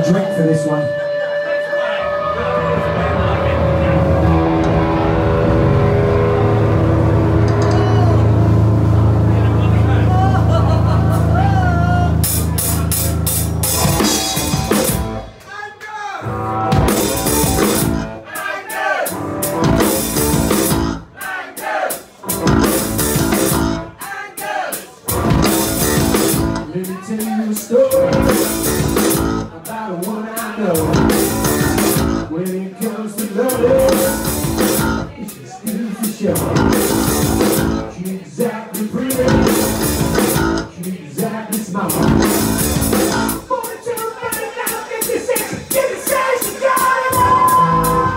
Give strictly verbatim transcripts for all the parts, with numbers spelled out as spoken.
drink for this one. Let me tell you a story about a woman I know. When it comes to loving, it's just good for show. She's exactly pretty, she's exactly smart. forty-two, thirty-nine, fifty-six, fifty-six, she got it all!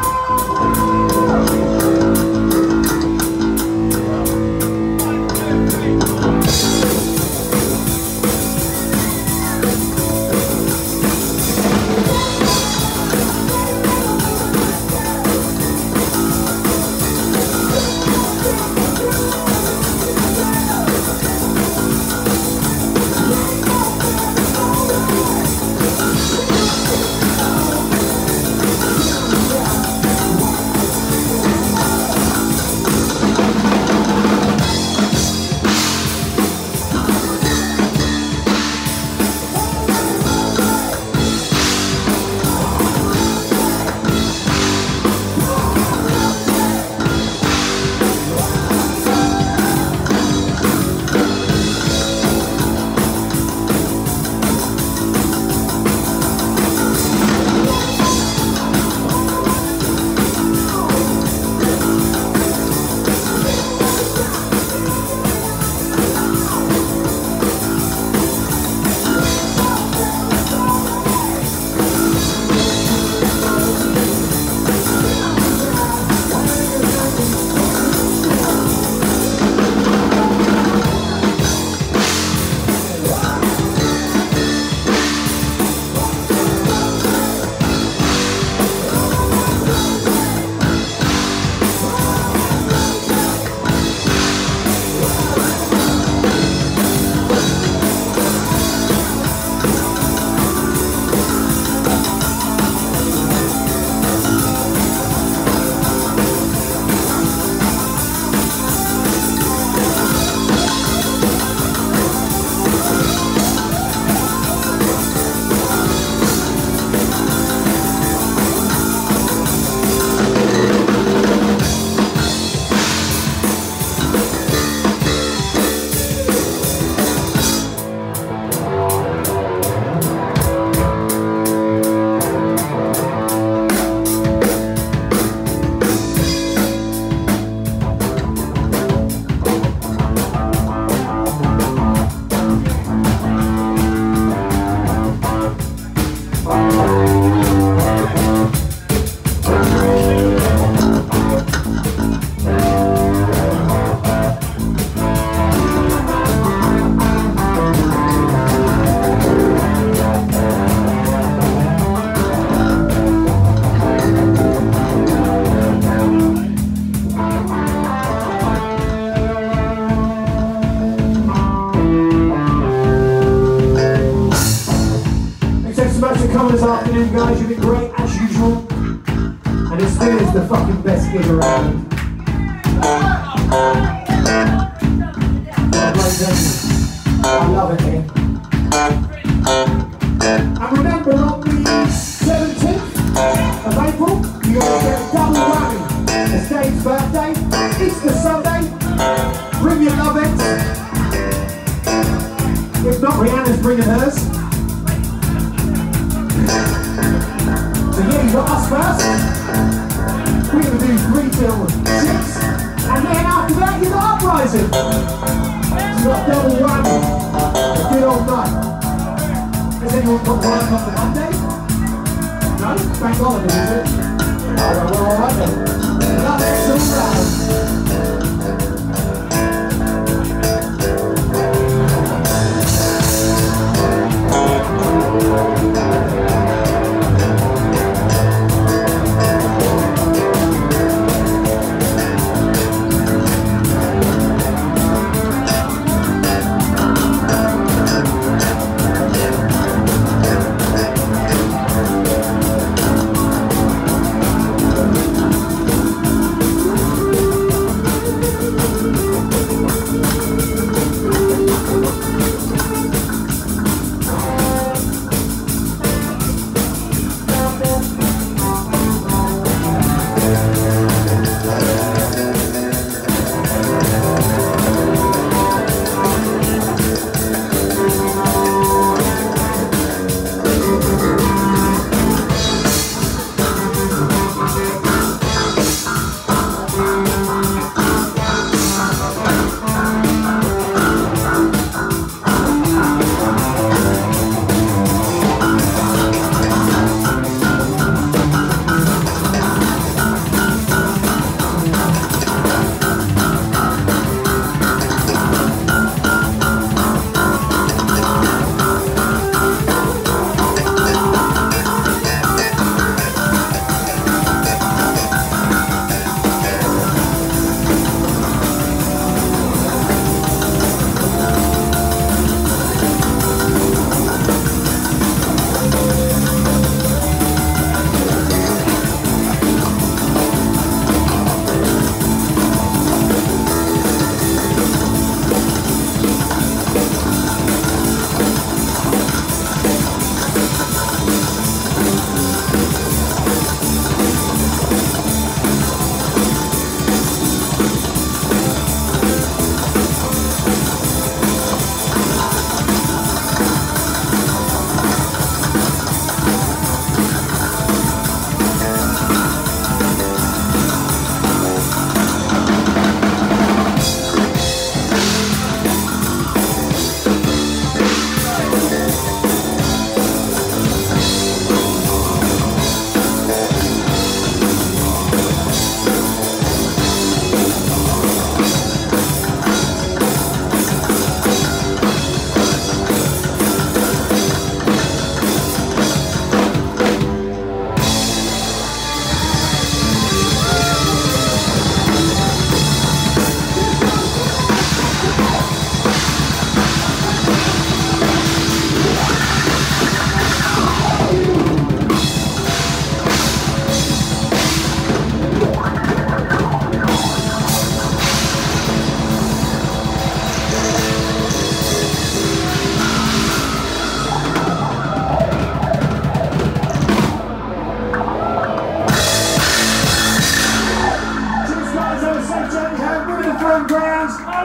This afternoon, guys, you've been great as usual, and it still is the fucking best gig around. I love it here. And remember, on the seventeenth of April, you're going to get a double whammy. It's Dave's birthday, Easter Sunday. Bring your love it. If not, Rihanna's bringing hers. So yeah, you got us first. We're going to do three till six, and then after that you got Uprising. So you got double whammy, a good old night. Has anyone got work on the Monday? No? Bank holiday, is it? Oh, well, we're alright then. Love it, so loud.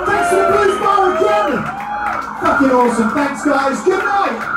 Thanks to the Blues Bar again. Fucking awesome. Thanks, guys. Good night.